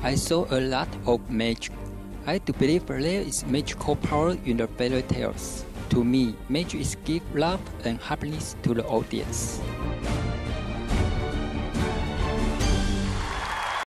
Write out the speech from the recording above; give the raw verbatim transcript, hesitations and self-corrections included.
I saw a lot of magic. I do believe there is magical power in the fairy tales. To me, magic is give love and happiness to the audience.